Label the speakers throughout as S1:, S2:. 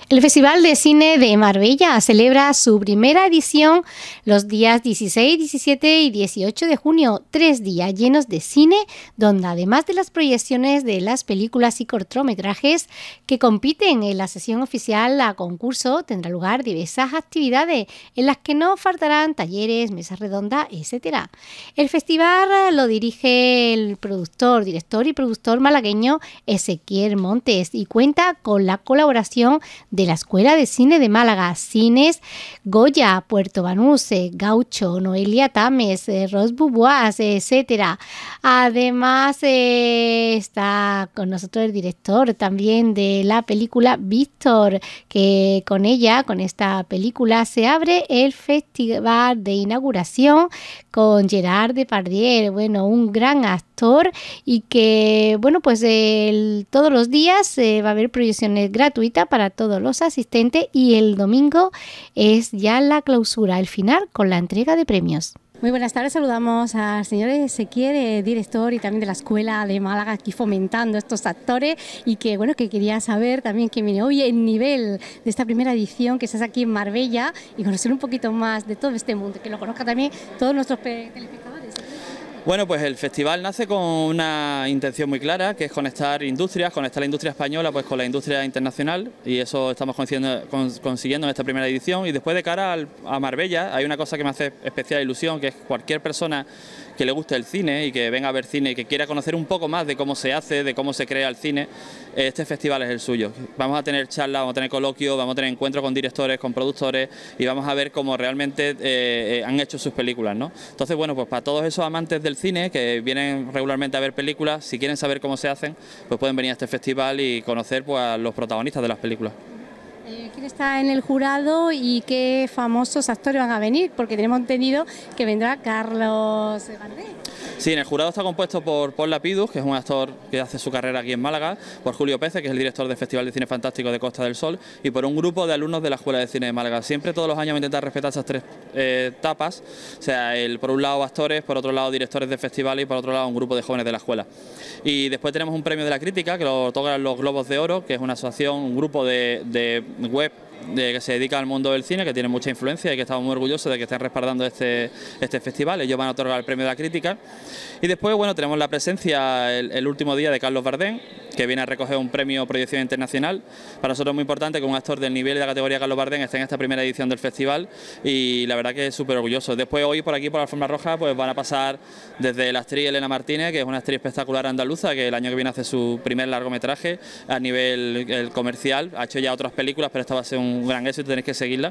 S1: El Festival de Cine de Marbella celebra su primera edición los días 16, 17 y 18 de junio, 3 días llenos de cine, donde además de las proyecciones de las películas y cortometrajes que compiten en la sesión oficial a concurso, tendrá lugar diversas actividades en las que no faltarán talleres, mesas redondas, etc. El festival lo dirige el director y productor malagueño Ezequiel Montes y cuenta con la colaboración de la Escuela de Cine de Málaga, Cines Goya, Puerto Banús, Gaucho, Noelia Tames, Ros Bubuas, etcétera. Además está con nosotros el director también de la película Víctor, que con esta película se abre el festival de inauguración con Gerard Depardieu, un gran actor, y que todos los días va a haber proyecciones gratuitas para todos los asistentes, y el domingo es ya la clausura, el final, con la entrega de premios. Muy buenas tardes, saludamos al señor Ezequiel, director y también de la Escuela de Málaga, aquí fomentando estos actores, y que quería saber también que viene hoy el nivel de esta primera edición que estás aquí en Marbella y conocer un poquito más de todo este mundo, que lo conozca también todos nuestros telespectadores.
S2: Bueno, pues el festival nace con una intención muy clara, que es conectar la industria española pues con la industria internacional, y eso estamos consiguiendo en esta primera edición. Y después, de cara a Marbella, hay una cosa que me hace especial ilusión, que es cualquier persona que le guste el cine y que venga a ver cine y que quiera conocer un poco más de cómo se hace, de cómo se crea el cine, este festival es el suyo. Vamos a tener charlas, vamos a tener coloquios, vamos a tener encuentros con directores, con productores, y vamos a ver cómo realmente han hecho sus películas, ¿no? Entonces, pues para todos esos amantes del cine que vienen regularmente a ver películas, si quieren saber cómo se hacen, pues pueden venir a este festival y conocer a los protagonistas de las películas.
S1: ¿Quién está en el jurado y qué famosos actores van a venir? Porque tenemos entendido que vendrá Carlos Gardel.
S2: Sí, en el jurado está compuesto por Pol Lapidus, que es un actor que hace su carrera aquí en Málaga, por Julio Pérez, que es el director del Festival de Cine Fantástico de Costa del Sol, y por un grupo de alumnos de la Escuela de Cine de Málaga. Siempre, todos los años, me intentan respetar esas tres etapas, o sea, por un lado actores, por otro lado directores de festivales y por otro lado un grupo de jóvenes de la escuela. Y después tenemos un premio de la crítica que lo otorgan los Globos de Oro, que es una asociación, un grupo de web que se dedica al mundo del cine, que tiene mucha influencia y que estamos muy orgullosos de que estén respaldando este festival. Ellos van a otorgar el premio de la crítica. Y después, tenemos la presencia el último día de Carlos Bardem, que viene a recoger un premio Proyección Internacional. Para nosotros es muy importante que un actor del nivel y de la categoría Carlos Bardem esté en esta primera edición del festival, y la verdad que es súper orgulloso. Después, hoy por aquí, por la alfombra roja, pues van a pasar desde la actriz Elena Martínez, que es una actriz espectacular andaluza, que el año que viene hace su primer largometraje a nivel comercial. Ha hecho ya otras películas, pero esta va a ser un gran éxito, tenéis que seguirla.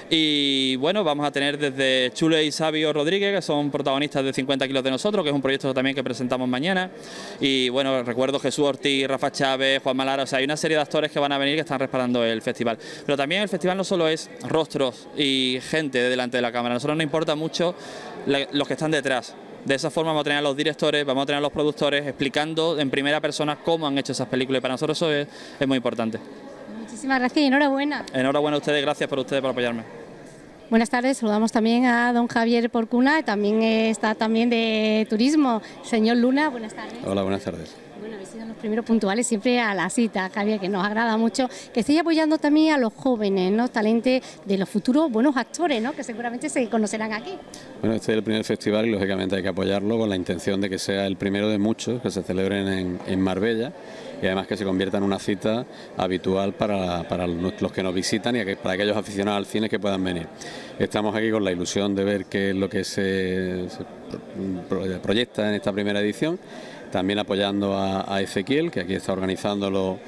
S2: Y vamos a tener desde Chule y Sabio Rodríguez, que son protagonistas de 50 kilos de nosotros, que es un proyecto también que presentamos mañana. Y recuerdo Jesús Ortiz, Rafa Chávez, Juan Malara, o sea, hay una serie de actores que van a venir, que están respaldando el festival. Pero también el festival no solo es rostros y gente delante de la cámara, a nosotros nos importa mucho los que están detrás. De esa forma vamos a tener a los directores, vamos a tener a los productores explicando en primera persona cómo han hecho esas películas, y para nosotros eso es muy importante.
S1: Muchísimas gracias y enhorabuena.
S2: Enhorabuena a ustedes, gracias por apoyarme.
S1: Buenas tardes, saludamos también a don Javier Porcuna, también está de turismo. Señor Luna, buenas tardes.
S3: Hola, buenas tardes.
S1: Habéis sido los primeros puntuales siempre a la cita, Javier, que nos agrada mucho, que estéis apoyando también a los jóvenes, ¿no? Talentos de los futuros buenos actores, ¿no? Que seguramente se conocerán aquí.
S3: Bueno, este es el primer festival y lógicamente hay que apoyarlo con la intención de que sea el primero de muchos que se celebren en Marbella, y además que se convierta en una cita habitual para los que nos visitan y para aquellos aficionados al cine que puedan venir. Estamos aquí con la ilusión de ver qué es lo que se proyecta en esta primera edición. También apoyando a Ezequiel, que aquí está organizándolo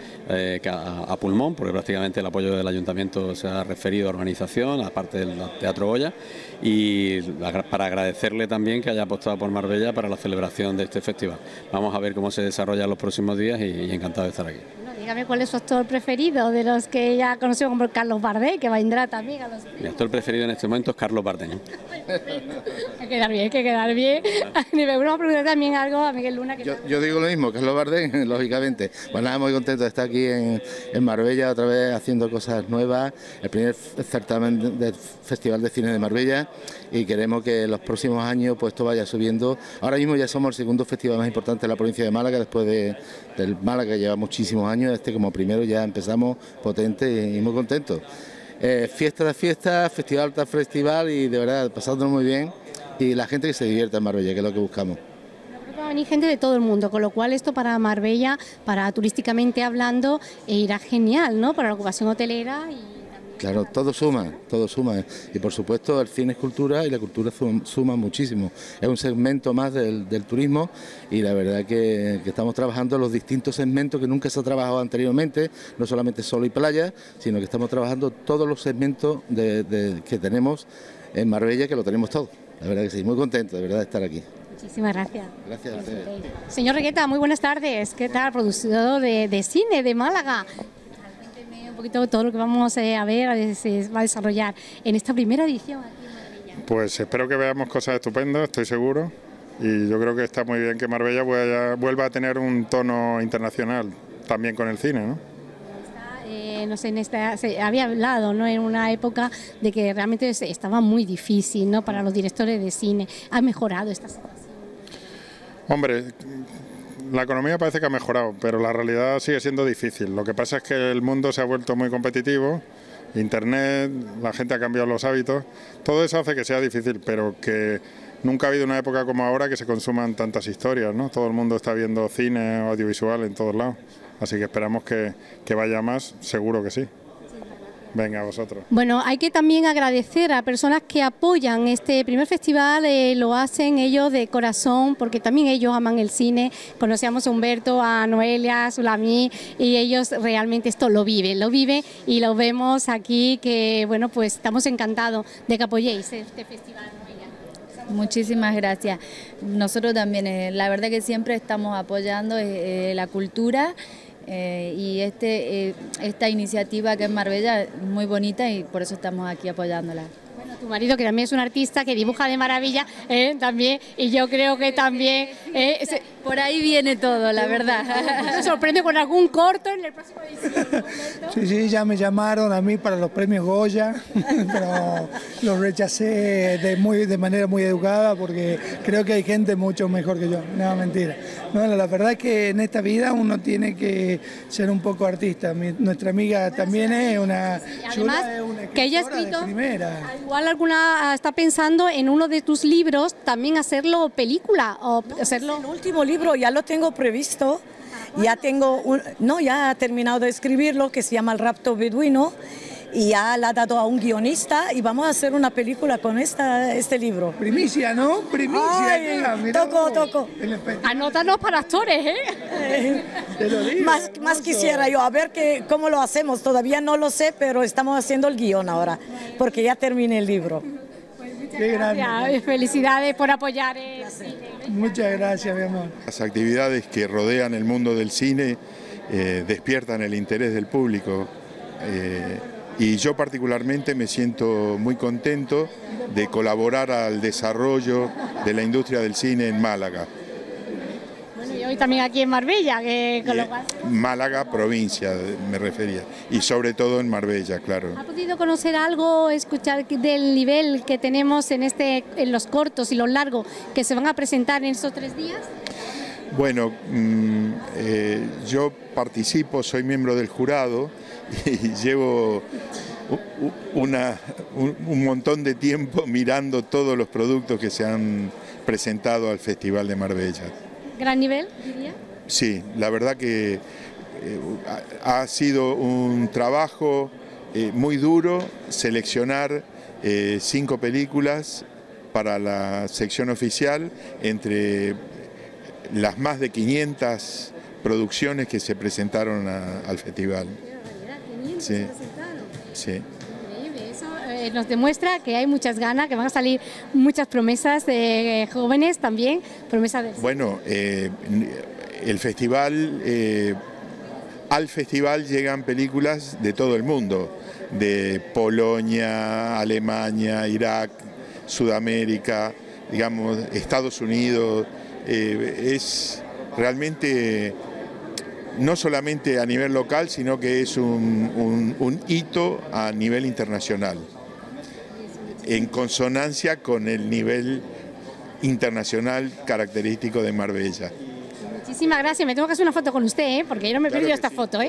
S3: a pulmón, porque prácticamente el apoyo del ayuntamiento se ha referido a organización, aparte del Teatro Goya, y para agradecerle también que haya apostado por Marbella para la celebración de este festival. Vamos a ver cómo se desarrolla en los próximos días y encantado de estar aquí.
S1: Dígame cuál es su actor preferido de los que ya conocemos, como Carlos Bardem, que vendrá también a los...
S3: Mi actor preferido en este momento es Carlos Bardem.
S1: Hay que quedar bien. Vamos a preguntar también algo a Miguel Luna.
S4: Yo digo lo mismo, Carlos Bardem, lógicamente. Pues nada, muy contento de estar aquí en Marbella, otra vez haciendo cosas nuevas, el primer certamen del Festival de Cine de Marbella, y queremos que en los próximos años pues esto vaya subiendo. Ahora mismo ya somos el segundo festival más importante de la provincia de Málaga, después del Málaga, que lleva muchísimos años, este como primero ya empezamos potente y muy contentos. Fiesta de fiesta, festival tras festival y de verdad pasándolo muy bien y la gente que se divierta en Marbella, que es lo que buscamos.
S1: Va a venir gente de todo el mundo, con lo cual esto para Marbella, para turísticamente hablando, irá genial, ¿no? Para la ocupación hotelera y también...
S4: Claro, todo suma, y por supuesto el cine es cultura y la cultura suma muchísimo. Es un segmento más del turismo y la verdad que estamos trabajando los distintos segmentos que nunca se ha trabajado anteriormente, no solamente sol y playa, sino que estamos trabajando todos los segmentos que tenemos en Marbella, que lo tenemos todo. La verdad que sí, muy contento de verdad de estar aquí.
S1: Muchísimas gracias.
S4: Gracias a ustedes.
S1: Señor Regueta, muy buenas tardes. ¿Qué tal? Productor de cine de Málaga. Cuénteme un poquito todo lo que vamos a ver, se va a desarrollar en esta primera edición aquí en Marbella.
S5: Pues espero que veamos cosas estupendas, estoy seguro. Y yo creo que está muy bien que Marbella vuelva a tener un tono internacional, también con el cine, ¿no?
S1: No sé, se había hablado, ¿no?, en una época de que realmente estaba muy difícil, ¿no?, para los directores de cine. ¿Ha mejorado esta situación?
S5: Hombre, la economía parece que ha mejorado, pero la realidad sigue siendo difícil. Lo que pasa es que el mundo se ha vuelto muy competitivo, Internet, la gente ha cambiado los hábitos, todo eso hace que sea difícil, pero que nunca ha habido una época como ahora que se consuman tantas historias, ¿no? Todo el mundo está viendo cine, audiovisual en todos lados. Así que esperamos que vaya más, seguro que sí. Venga, vosotros.
S1: Bueno, hay que también agradecer a personas que apoyan este primer festival, lo hacen ellos de corazón, porque también ellos aman el cine. Conocíamos a Humberto, a Noelia, a Sulamí, y ellos realmente esto lo viven y lo vemos aquí, que bueno, pues estamos encantados de que apoyéis este festival.
S6: Muchísimas gracias. Nosotros también, la verdad que siempre estamos apoyando la cultura y esta iniciativa que es Marbella es muy bonita y por eso estamos aquí apoyándola.
S1: Bueno, tu marido, que también es un artista que dibuja de maravilla, también, y yo creo que también...
S6: por ahí viene todo, la verdad.
S1: ¿Se sorprende con algún corto en el próximo edición?
S7: Sí, ya me llamaron a mí para los premios Goya, pero los rechacé de manera muy educada porque creo que hay gente mucho mejor que yo, no, mentira. No, la verdad es que en esta vida uno tiene que ser un poco artista. Nuestra amiga también es una...
S1: Además, que ella ha escrito...
S7: Primera.
S1: Igual alguna está pensando en uno de tus libros también hacerlo película o hacerlo...
S8: El último libro ya lo tengo previsto, ya ya he terminado de escribirlo, que se llama El rapto beduino, y ya la ha dado a un guionista y vamos a hacer una película con este libro.
S7: Primicia, ¿no? Primicia.
S8: Ay, toco.
S1: Anótanos para actores, ¿eh?
S7: Te lo digo,
S8: más quisiera yo, a ver cómo lo hacemos, todavía no lo sé, pero estamos haciendo el guión ahora, porque ya terminé el libro.
S1: Qué gracias, felicidades por apoyar el cine.
S7: Muchas gracias, mi amor.
S9: Las actividades que rodean el mundo del cine despiertan el interés del público y yo particularmente me siento muy contento de colaborar al desarrollo de la industria del cine en Málaga.
S1: Bueno, y hoy también aquí en Marbella, que con lo cual...
S9: Málaga, provincia, me refería, y sobre todo en Marbella, claro.
S1: ¿Ha podido conocer algo, escuchar del nivel que tenemos en los cortos y los largos que se van a presentar en estos 3 días?
S9: Bueno, yo participo, soy miembro del jurado y llevo un montón de tiempo mirando todos los productos que se han presentado al Festival de Marbella.
S1: ¿Gran nivel, diría?
S9: Sí, la verdad que ha sido un trabajo muy duro seleccionar 5 películas para la sección oficial entre las más de 500 producciones que se presentaron al festival. Sí, sí.
S1: Eso nos demuestra que hay muchas ganas, que van a salir muchas promesas de jóvenes también, promesas de...
S9: Bueno, el festival, al festival llegan películas de todo el mundo, de Polonia, Alemania, Irak, Sudamérica, digamos, Estados Unidos. Es realmente no solamente a nivel local, sino que es un hito a nivel internacional, en consonancia con el nivel internacional característico de Marbella.
S1: Muchísimas gracias. Me tengo que hacer una foto con usted, porque yo no me he perdido esta foto.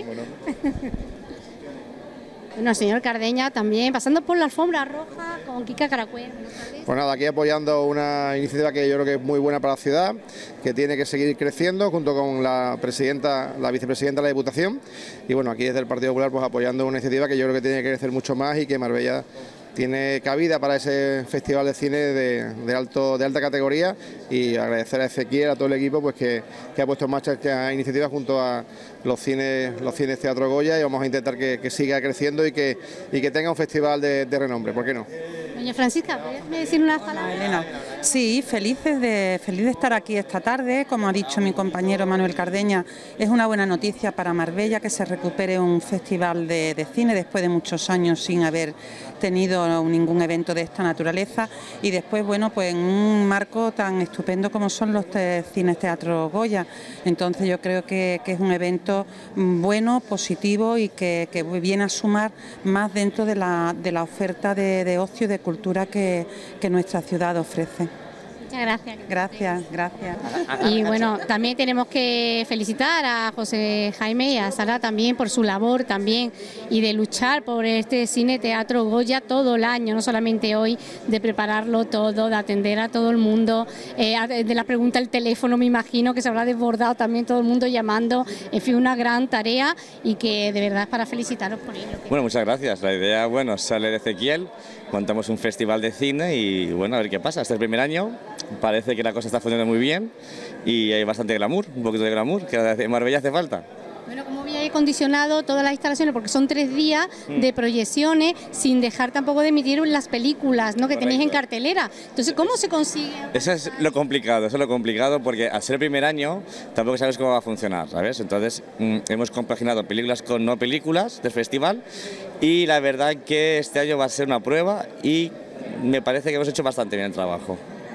S1: Bueno, señor Cardeña, también pasando por la alfombra roja con Kika Caracuel.
S10: Pues nada, aquí apoyando una iniciativa que yo creo que es muy buena para la ciudad, que tiene que seguir creciendo junto con la vicepresidenta de la Diputación. Y bueno, aquí desde el Partido Popular pues apoyando una iniciativa que yo creo que tiene que crecer mucho más y que Marbella tiene cabida para ese festival de cine de alta categoría, y agradecer a Ezequiel, a todo el equipo pues que ha puesto en marcha esta iniciativa junto a los cines Teatro Goya, y vamos a intentar que siga creciendo y que tenga un festival de renombre, ¿por qué no?
S1: Doña Francisca, ¿puedes decir unas palabras?
S11: Elena, sí, feliz de estar aquí esta tarde. Como ha dicho mi compañero Manuel Cardeña, es una buena noticia para Marbella que se recupere un festival de cine después de muchos años sin haber tenido ningún evento de esta naturaleza, y después, bueno, pues en un marco tan estupendo como son los cines Teatro Goya. Entonces yo creo que es un evento bueno, positivo, y que viene a sumar más dentro de la oferta de ocio y de cultura que nuestra ciudad ofrece.
S1: Muchas gracias.
S11: Gracias.
S1: Y bueno, también tenemos que felicitar a José Jaime y a Sara también por su labor también, y de luchar por este cine Teatro Goya todo el año, no solamente hoy, de prepararlo todo, de atender a todo el mundo, de la pregunta al teléfono, me imagino que se habrá desbordado también todo el mundo llamando, en fin, una gran tarea, y que de verdad es para felicitaros por ello.
S12: Bueno, muchas gracias. La idea, bueno, sale de Ezequiel, montamos un festival de cine y bueno, a ver qué pasa. Este es el primer año, parece que la cosa está funcionando muy bien y hay bastante glamour, un poquito de glamour, que en Marbella hace falta.
S1: Bueno, ¿cómo había acondicionado todas las instalaciones? Porque son 3 días de proyecciones, sin dejar tampoco de emitir las películas, ¿no?, que tenéis en cartelera. Entonces, ¿cómo se consigue?
S12: Eso es lo complicado, porque al ser el primer año tampoco sabes cómo va a funcionar, ¿sabes? Entonces hemos compaginado películas con no películas del festival, y la verdad que este año va a ser una prueba y me parece que hemos hecho bastante bien el trabajo.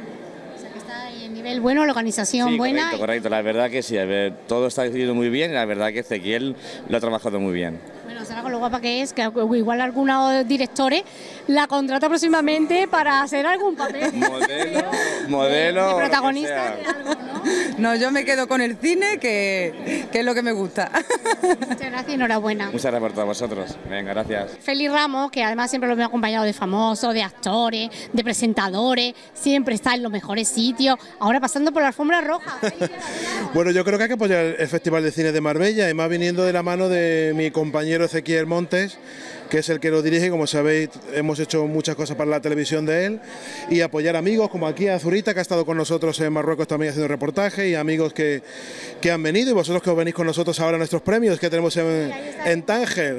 S1: Bueno, la organización
S12: sí,
S1: buena.
S12: Correcto, la verdad que sí, a ver, todo está decidido muy bien, y la verdad que Ezequiel lo ha trabajado muy bien.
S1: Bueno, Sara, con lo guapa que es, que igual algunos directores la contrata próximamente para hacer algún papel.
S12: Modelo.
S1: De protagonista de algo, ¿no?
S11: No, yo me quedo con el cine, que es lo que me gusta.
S1: Muchas gracias y enhorabuena.
S12: Muchas gracias por todos vosotros. Venga, gracias.
S1: Félix Ramos, que además siempre lo hemos acompañado de famosos, de actores, de presentadores, siempre está en los mejores sitios. Ahora pasando por la alfombra roja.
S13: Bueno, yo creo que hay que apoyar el Festival de Cine de Marbella, y más viniendo de la mano de mi compañero Ezequiel Montes, que es el que lo dirige. Como sabéis, hemos hecho muchas cosas para la televisión de él, y apoyar amigos como aquí a Zurita, que ha estado con nosotros en Marruecos también haciendo reportaje, y amigos que han venido, y vosotros que os venís con nosotros ahora a nuestros premios que tenemos en Tánger.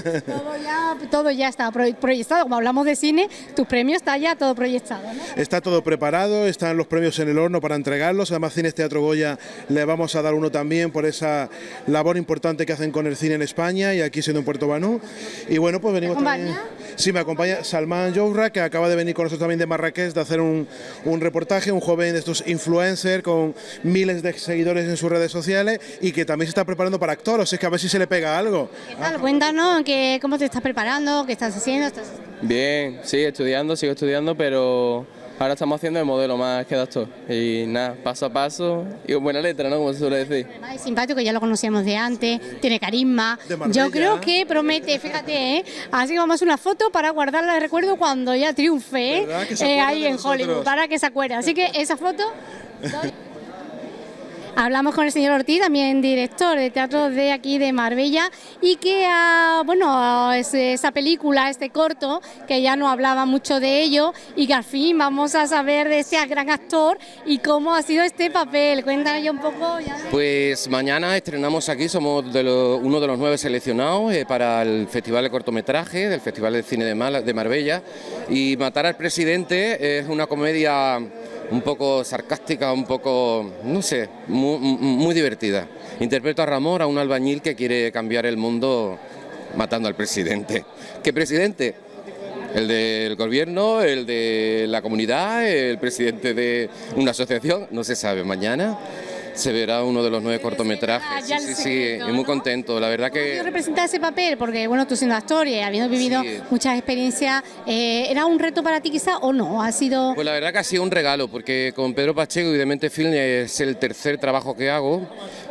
S1: Todo ya está proyectado. Como hablamos de cine, tus premios está ya todo proyectado, ¿no?
S13: Está todo preparado, están los premios en el horno para entregarlos. Además, Cines Teatro Goya le vamos a dar uno también por esa labor importante que hacen con el cine en España, y aquí siendo en Puerto Banú. Y bueno, pues venimos también. Sí, me acompaña Salman Jourra, que acaba de venir con nosotros también de Marrakech, de hacer un reportaje, un joven de estos influencers con miles de seguidores en sus redes sociales, y que también se está preparando para actor, o sea, que a ver si se le pega algo.
S1: ¿Qué tal? Cuéntanos, ¿cómo te estás preparando? ¿Qué estás haciendo?
S14: Bien, sí, sigo estudiando, pero ahora estamos haciendo el modelo más que de actor. Y nada, paso a paso, y con buena letra, ¿no?, como se suele decir.
S1: Además es simpático, ya lo conocíamos de antes, tiene carisma. Yo creo que promete, fíjate, así que vamos a hacer una foto para guardarla de recuerdo cuando ya triunfe, ahí en Hollywood, para que se acuerde. Así que esa foto... Hablamos con el señor Ortiz, también director de teatro de aquí de Marbella, y que, esa película, este corto, que ya no hablaba mucho de ello, y que al fin vamos a saber de ese gran actor y cómo ha sido este papel. Cuéntanos ya un poco.
S15: Pues mañana estrenamos aquí, somos uno de los 9 seleccionados para el Festival de Cortometraje, del Festival de Cine de Marbella, y Matar al Presidente es una comedia un poco sarcástica, un poco, no sé, muy divertida. Interpreto a Ramón, a un albañil que quiere cambiar el mundo matando al presidente. ¿Qué presidente? El del gobierno, el de la comunidad, el presidente de una asociación, no se sabe. Mañana se verá uno de los 9 cortometrajes. Sí, y muy contento. La verdad que...
S1: ¿Cómo representar ese papel? Porque bueno, tú siendo actor y habiendo vivido muchas experiencias, ¿era un reto para ti quizá o no? ¿Ha sido...?
S15: Pues la verdad que ha sido un regalo, porque con Pedro Pacheco y Demente Film es el tercer trabajo que hago,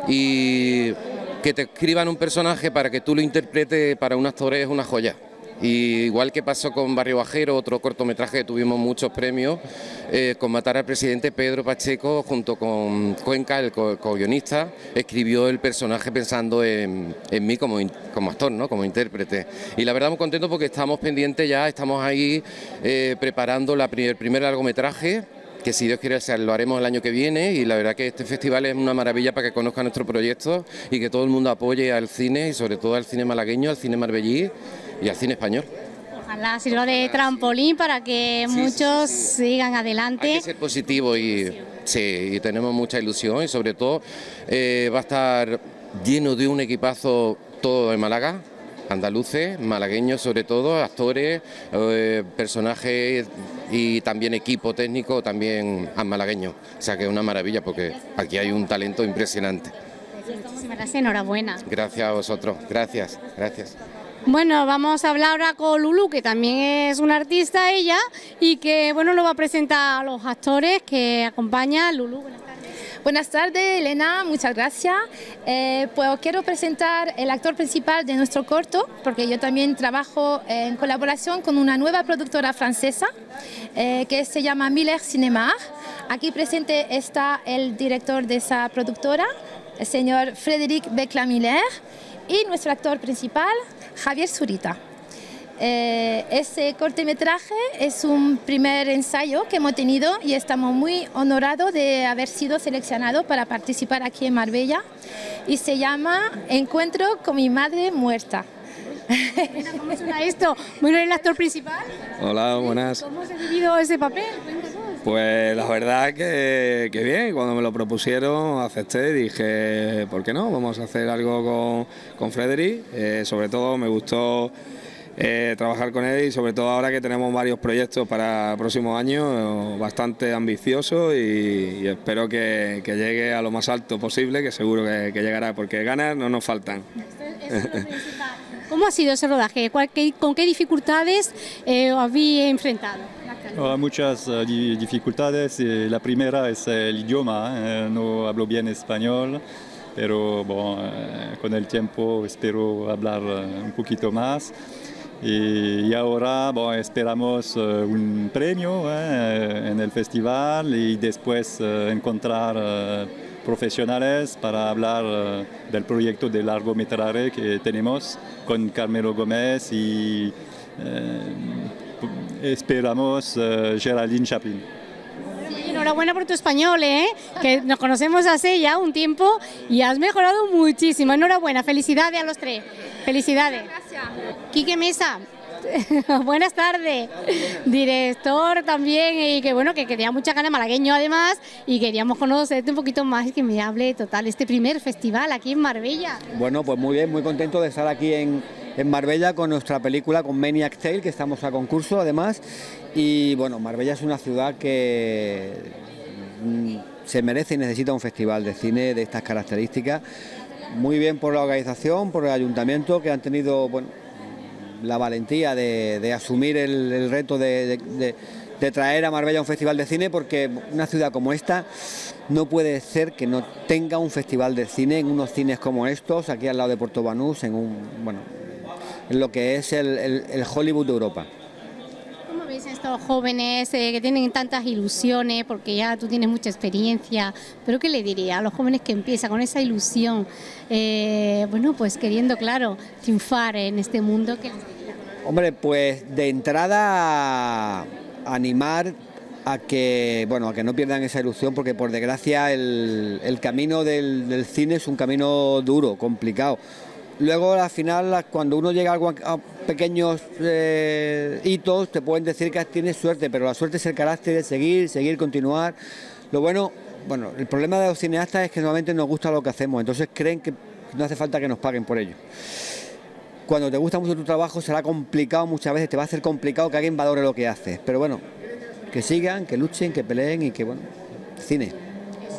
S15: y que te escriban un personaje para que tú lo interpretes para un actor es una joya. Y igual que pasó con Barrio Bajero, otro cortometraje que tuvimos muchos premios, con Matar al Presidente, Pedro Pacheco junto con Cuenca, el co-guionista, escribió el personaje pensando en mí como actor, ¿no? Como intérprete. Y la verdad muy contento porque estamos pendientes ya, estamos ahí preparando el primer largometraje, que si Dios quiere lo haremos el año que viene, y la verdad que este festival es una maravilla para que conozcan nuestro proyecto y que todo el mundo apoye al cine, y sobre todo al cine malagueño, al cine marbellí y al cine español.
S1: Ojalá sirva de trampolín para que muchos sigan adelante.
S15: Hay que ser positivo y tenemos mucha ilusión, y sobre todo va a estar lleno de un equipazo todo de Málaga, andaluces, malagueños sobre todo, actores, personajes y también equipo técnico también malagueño. O sea que es una maravilla porque aquí hay un talento impresionante.
S1: Muchísimas gracias, enhorabuena.
S15: Gracias a vosotros, gracias.
S1: Bueno, vamos a hablar ahora con Lulu, que también es una artista ella, y que bueno, lo va a presentar a los actores que acompañan. Lulu, buenas tardes.
S16: Buenas tardes, Elena, muchas gracias. Pues os quiero presentar el actor principal de nuestro corto, porque yo también trabajo en colaboración con una nueva productora francesa que se llama Miller Cinéma. Aquí presente está el director de esa productora, el señor Frédéric Becla-Miller, y nuestro actor principal, Javier Zurita. Ese cortometraje es un primer ensayo que hemos tenido y estamos muy honorados de haber sido seleccionados para participar aquí en Marbella, y se llama Encuentro con mi madre muerta.
S1: ¿Cómo suena esto? Bueno, ¿el actor principal?
S17: Hola, buenas.
S1: ¿Cómo se ha vivido ese papel? Cuéntanos.
S17: Pues la verdad que bien, cuando me lo propusieron acepté y dije, ¿por qué no? Vamos a hacer algo con Frédéric. Sobre todo me gustó trabajar con él, y sobre todo ahora que tenemos varios proyectos para el próximo año bastante ambiciosos, y espero que llegue a lo más alto posible, que seguro que llegará, porque ganas no nos faltan.
S1: ¿Cómo ha sido ese rodaje? ¿Con qué dificultades os habéis enfrentado?
S18: Muchas dificultades. La primera es el idioma. No hablo bien español, pero con el tiempo espero hablar un poquito más. Y ahora esperamos un premio en el festival, y después encontrar profesionales para hablar del proyecto de largometraje que tenemos con Carmelo Gómez y esperamos Geraldine Chaplin.
S1: Enhorabuena por tu español, que nos conocemos hace ya un tiempo y has mejorado muchísimo. Enhorabuena, felicidades a los tres. Felicidades.
S16: Gracias.
S1: Quique Mesa. Buenas tardes, director también, y que bueno, que tenía muchas ganas, malagueño además, y queríamos conocerte un poquito más y que me hable total este primer festival aquí en Marbella.
S19: Bueno, pues muy bien, muy contento de estar aquí en Marbella con nuestra película, con Maniac Tale, que estamos a concurso además, y bueno, Marbella es una ciudad que se merece y necesita un festival de cine de estas características. Muy bien por la organización, por el ayuntamiento, que han tenido la valentía de asumir el reto de traer a Marbella un festival de cine, porque una ciudad como esta no puede ser que no tenga un festival de cine en unos cines como estos, aquí al lado de Puerto Banús, en lo que es el Hollywood de Europa.
S1: ¿Cómo veis a estos jóvenes que tienen tantas ilusiones, porque ya tú tienes mucha experiencia, pero qué le diría a los jóvenes que empiezan con esa ilusión, bueno, pues queriendo, claro, triunfar en este mundo? ¿Qué les diría?
S19: Hombre, pues de entrada animar a que no pierdan esa ilusión, porque por desgracia el camino del cine es un camino duro, complicado. Luego al final, cuando uno llega a pequeños hitos, te pueden decir que tienes suerte, pero la suerte es el carácter de seguir, continuar. Lo bueno, el problema de los cineastas es que normalmente nos gusta lo que hacemos, entonces creen que no hace falta que nos paguen por ello. Cuando te gusta mucho tu trabajo será complicado, muchas veces te va a hacer complicado que alguien valore lo que haces, pero bueno, que sigan, que luchen, que peleen y que cine.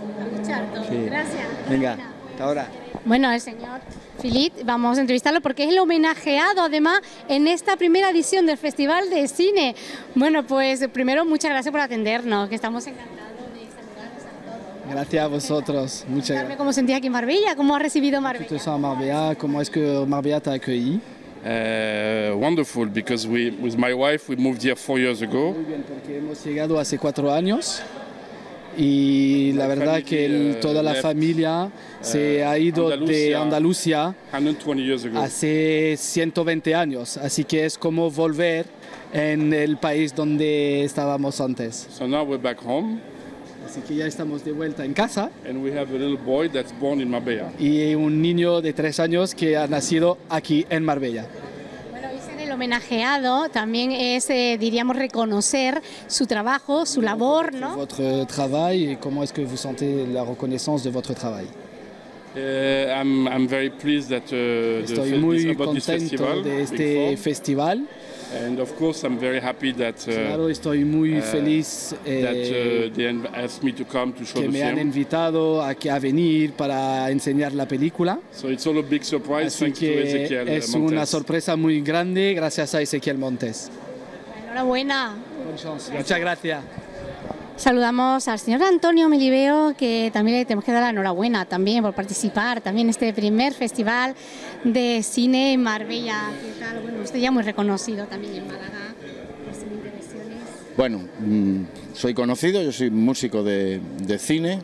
S1: escuchar todo.
S19: Sí.
S1: Gracias.
S19: Venga, hasta ahora.
S1: Bueno, el señor Philippe, vamos a entrevistarlo porque es el homenajeado además en esta primera edición del Festival de Cine. Bueno, pues primero muchas gracias por atendernos, que estamos encantados de saludarnos a todos.
S20: Gracias a vosotros, muchas gracias.
S1: ¿Cómo sentís aquí en Marbella? ¿Cómo has recibido Marbella?
S20: Tu te sens à Marbella? Comment est-ce que Marbella t'a accueilli?
S21: Wonderful, because with my wife we moved here 4 years ago.
S20: Muy bien, porque hemos llegado hace 4 años y la verdad que toda la familia se ha ido de Andalucía
S21: 120 years ago.
S20: hace 120 años, así que es como volver en el país donde estábamos antes.
S21: So now we're back home.
S20: Así que ya estamos de vuelta en casa.
S21: And we have a little boy that's born in Marbella.
S20: Y un niño de 3 años que ha nacido aquí en Marbella.
S1: Bueno, y ser el homenajeado también es, diríamos, reconocer su trabajo, su labor, ¿no?
S20: Votre travail, et comment est-ce que vous sentez la reconnaissance de votre travail?
S21: I'm very pleased that
S20: Estoy muy
S21: about this
S20: contento
S21: festival,
S20: de este festival.
S21: And of course I'm very happy that
S20: Claro, estoy muy feliz
S21: that they asked me to come to show
S20: que
S21: the
S20: me han
S21: film.
S20: invitado a venir para enseñar la película.
S21: So it's all a big surprise
S20: Así
S21: thanks to
S20: que
S21: Ezequiel
S20: es
S21: Montes.
S20: una sorpresa muy grande gracias a Ezequiel Montes.
S1: Enhorabuena.
S20: Muchas gracias.
S1: Saludamos al señor Antonio Melibeo, que también le tenemos que dar la enhorabuena también por participar también en este primer festival de cine en Marbella. ¿Qué tal? Bueno, usted ya muy reconocido también en Málaga por sus intervenciones.
S22: Bueno, soy conocido, yo soy músico de cine,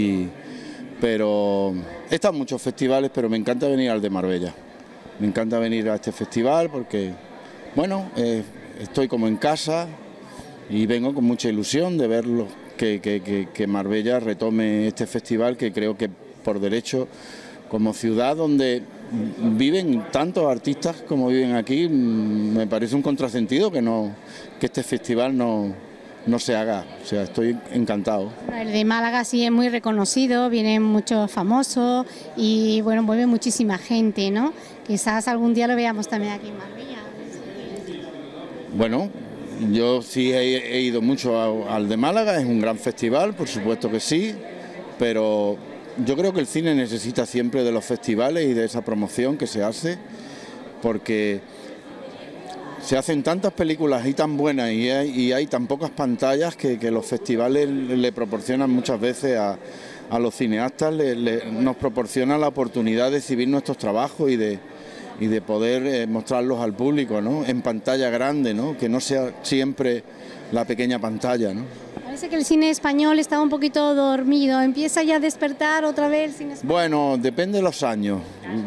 S22: pero he estado en muchos festivales, pero me encanta venir al de Marbella. Me encanta venir a este festival porque, bueno, estoy como en casa. Y vengo con mucha ilusión de verlo, que Marbella retome este festival que creo que por derecho, como ciudad donde viven tantos artistas como viven aquí, me parece un contrasentido que este festival no se haga. O sea, estoy encantado.
S1: El de Málaga sí es muy reconocido, vienen muchos famosos y bueno, vuelve muchísima gente, ¿no? Quizás algún día lo veamos también aquí en Marbella.
S22: Bueno, yo sí he ido mucho al de Málaga, es un gran festival, por supuesto que sí, pero yo creo que el cine necesita siempre de los festivales y de esa promoción que se hace, porque se hacen tantas películas y tan buenas y hay tan pocas pantallas que los festivales le proporcionan muchas veces a los cineastas, nos proporcionan la oportunidad de exhibir nuestros trabajos y de poder mostrarlos al público, ¿no? En pantalla grande, ¿no? Que no sea siempre la pequeña pantalla, ¿no?
S1: Parece que el cine español estaba un poquito dormido, empieza ya a despertar otra vez el cine español.
S22: Bueno, depende de los años,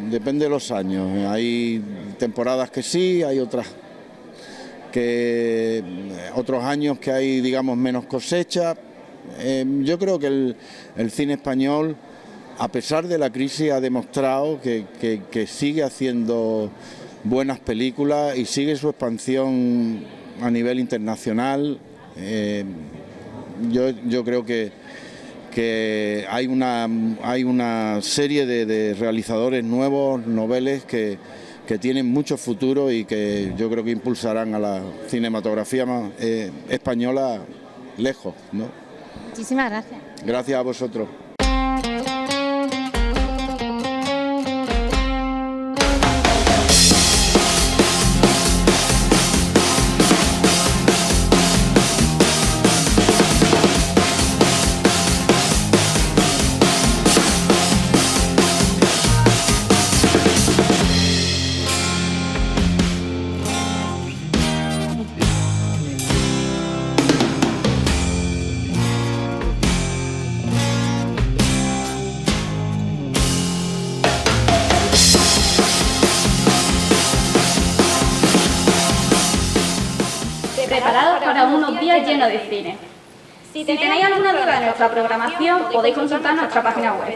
S22: Hay temporadas que sí, hay otros años que hay, digamos, menos cosecha. Yo creo que el cine español, a pesar de la crisis, ha demostrado que sigue haciendo buenas películas y sigue su expansión a nivel internacional. Yo creo que hay una serie de realizadores nuevos, noveles, que tienen mucho futuro y que yo creo que impulsarán a la cinematografía española lejos, ¿no?
S1: Muchísimas gracias.
S22: Gracias a vosotros.
S23: Preparados para unos días llenos de cine. Si tenéis alguna duda de nuestra programación, podéis consultar nuestra página web,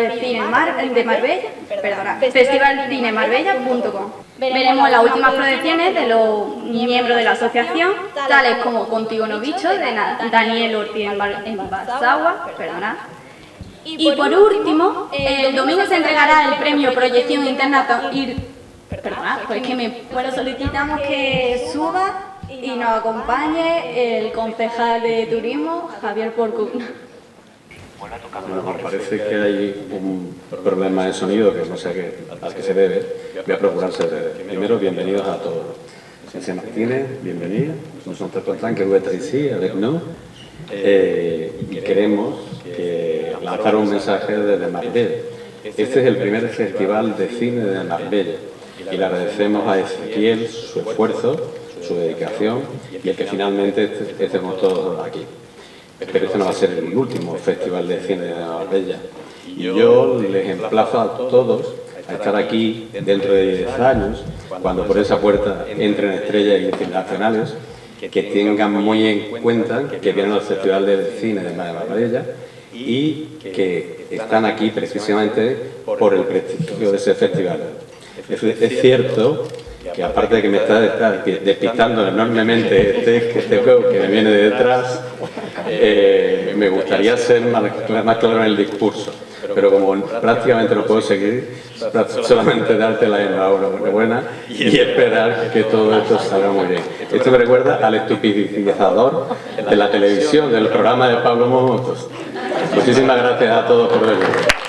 S23: festivalcinemarbella.com. Veremos las últimas proyecciones de los miembros de la asociación, tales como Contigo no bicho, de Daniel Ortiz en Basagua, Y por último, el domingo se entregará el premio Proyección Interna. Pues que solicitamos que suba y nos acompañe el concejal de turismo, Javier Porcu.
S2: Bueno, parece que hay un problema de sonido que no sé a qué se debe. Voy a procurar ser breve. Primero, bienvenidos a todos. C'est Martínez, bienvenida. Nous sommes très contents que vous êtes ici avec nous. Y queremos lanzar un mensaje desde Marbella. Este es el primer festival de cine de Marbella y le agradecemos a Ezequiel su esfuerzo, su dedicación y el que finalmente estemos todos aquí. Pero este no va a ser el último festival de cine de Marbella. Y yo les emplazo a todos a estar aquí dentro de 10 años, cuando por esa puerta entren estrellas internacionales, que tengan muy en cuenta que vienen al Festival de Cine de Marbella y que están aquí precisamente por el prestigio de ese festival. Es cierto que aparte de que me está despistando enormemente este juego que me viene de detrás, me gustaría ser más claro en el discurso, pero como prácticamente no puedo seguir, solamente darte la enhorabuena y esperar que todo esto salga muy bien. Esto me recuerda al estupidizador de la televisión, del programa de Pablo Motos. Muchísimas gracias a todos por venir.